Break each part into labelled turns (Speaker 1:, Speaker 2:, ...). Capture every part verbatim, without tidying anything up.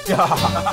Speaker 1: Yeah.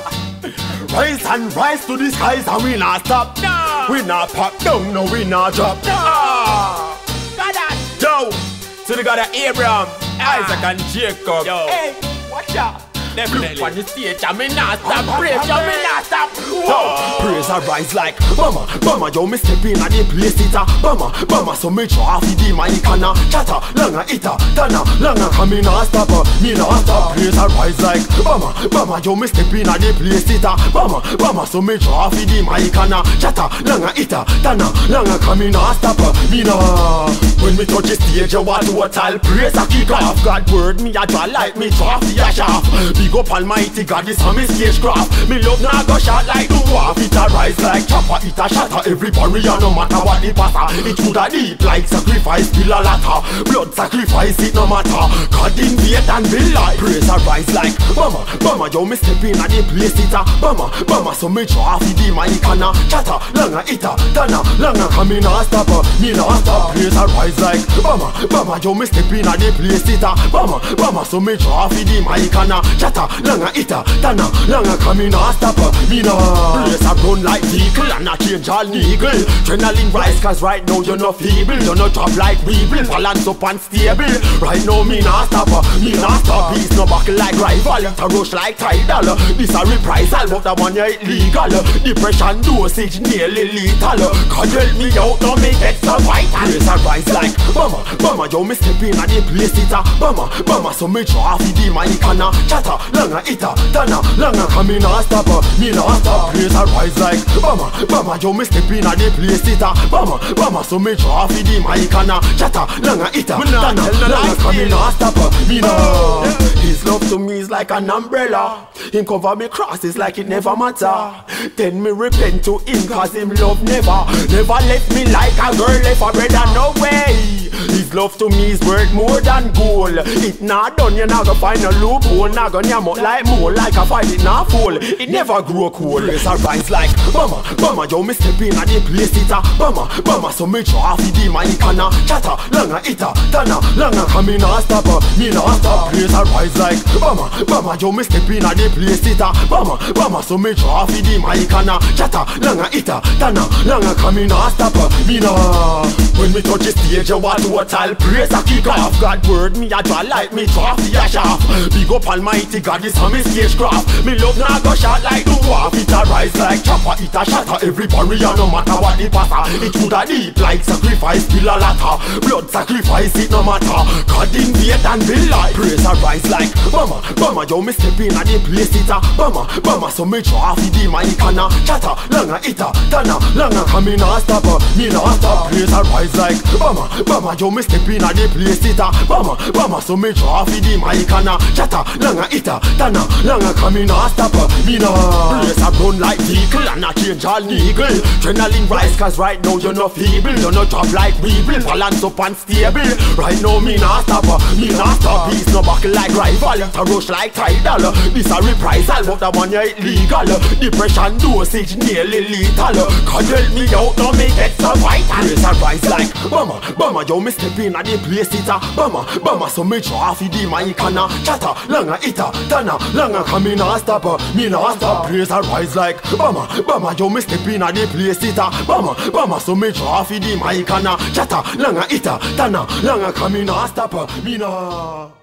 Speaker 1: Rise and rise to the skies and we not stop.
Speaker 2: No.
Speaker 1: We not pop down, no we not drop.
Speaker 2: No.
Speaker 1: Ah.
Speaker 2: God, that.
Speaker 1: Yo, to the God of Abraham,
Speaker 2: Ah.
Speaker 1: Isaac and Jacob.
Speaker 2: Yo.
Speaker 1: Hey, watch out.
Speaker 2: Definitely.
Speaker 1: Look on the stage and me not stop. Praise you, me not stop.
Speaker 2: Whoa.
Speaker 1: Praise a rise like Bama, Bama, yo me step in and the place it a Bama, Bama, so me draw off the mic and a chatter. Langa ita, tana, langa come in and stop. Me not stop. Praise a rise like Bama, Bama, yo me step in and the place it a Bama, Bama, so me draw off the mic and a chatter. Langa ita, tana, langa come in and stop. Me nah. When me touch the stage, you want to total praise a kick off. God word me a draw like me draw off the shaft. Big up Almighty God, this a me stagecraft. Me love nah go shot like the wharf. It a rise like chopper, it a shatter every barrier, no matter what the passer. It should a deep like sacrifice, still a latter. Blood sacrifice, it no matter. God invade and be like praise a rise like Bama, Bama, yo me step in and the place it a Bama, Bama, so me draw off the mic and a chatter. Langa ita, tana, langa come in and stop. Me nah stop, praise a rise like Bama, Bama, yo me step in and the place it a Bama, Bama, so me draw off the mic and a chatter. Langa ita, tana, langa come in and stop. Me nah place a run like vehicle and a change all niggle. Adrenaline rise cause right now you're not feeble. You're not drop like weeble, balance up and stable. Right now me nah stop, me nah stop. He's no buckle like rival, to rush like tidal. This a reprisal, but the one you illegal. Depression dosage nearly lethal. God help me out, now me get so vital. Place a rise like Bama, Bama, yo me step in and the place it a Bama, Bama, so me draw off the mic and a chatter. Langa ita, tana, langa come in and stop. Me nah stop, place a rise like Bama, Bama, yo me step in and the place it a Bama, Bama, so me draw off the mic and a chatter. Langa ita, tana, langa come in and stop. Me nah. His love to me is like an umbrella. Him cover me crosses like it never matter. Then me repent to him cause him love never Never left me like a girl left a brother, no way. His love to me is worth more than gold. It not done, you not gonna find a loophole. Not gonna yam up like more, like a fight it not fall. It never grow cool. It's a rise like Bama, Bama, yo me step in and the place it a Bama, Bama, so me draw off the mic and a chatter. Langa ita, tana, langa come in and stop. Me not stop, place a rise like Bama, Bama, yo me step in and the place it a Bama, Bama, so me draw off the mic and a chatter. Langa ita, tana, langa come in and stop. Me nah. When me touch the stage, you want to total praise a kick off. God word me a draw like me draw off the shaft. Big up Almighty God, this a me stagecraft. Me love nah go shot like the wharf. It a rise like chopper, it a shatter every barrier, no matter what the passer. It should a deep like sacrifice, still a latter. Blood sacrifice, it no matter. God invade and be like praise a rise like Bama, Bama, yo me step in and the place it a Bama, Bama, so me draw off the mic and a chatter. Langa ita, tana, langa come in and stop. Me nah stop, praise a rise like Bama, Bama, yo me step in and the place it a Bama, Bama, so me draw off the mic and a chatter. Langa ita, tana, langa come in and stop. Me nah place a run like vehicle and a change all niggle. Adrenaline rise cause right now you're not feeble. You're not drop like weeble, balance up and stable. Right now me nah stop, me nah stop. He's no buckle like rival, to rush like tidal. This a reprisal, but the one you illegal. Depression dosage nearly lethal. God help me out, now me get so vital. Place a rise like Bama, Bama, yo me step in and the place it a Bama, Bama, so me draw off the mic and a chatter. Langa ita, tana, langa come in and stop. Me nah stop, place a rise like Bama, Bama, yo me step in and the place it a Bama, Bama, so me draw off the mic and a chatter. Langa ita, tana, langa come in and stop. Me nah.